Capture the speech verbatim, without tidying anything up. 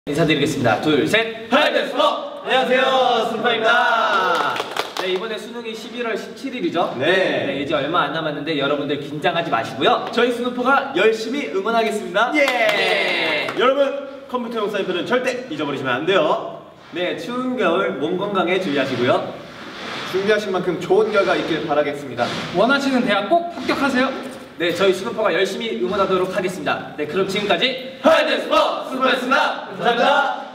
인사드리겠습니다. 둘, 셋! 하이데스포! 안녕하세요, 스누퍼입니다. 네, 이번에 수능이 십일월 십칠일이죠? 네. 네, 이제 얼마 안 남았는데 여러분들 긴장하지 마시고요. 저희 스누퍼가 열심히 응원하겠습니다. 예! 네. 여러분, 컴퓨터용 사이클은 절대 잊어버리시면 안 돼요. 네, 추운 겨울 몸 건강에 주의하시고요. 준비하신 만큼 좋은 결과 있길 바라겠습니다. 원하시는 대학 꼭 합격하세요. 네, 저희 스누퍼가 열심히 응원하도록 하겠습니다. 네, 그럼 지금까지 하이데스포 스누퍼였습니다. 감사합니다.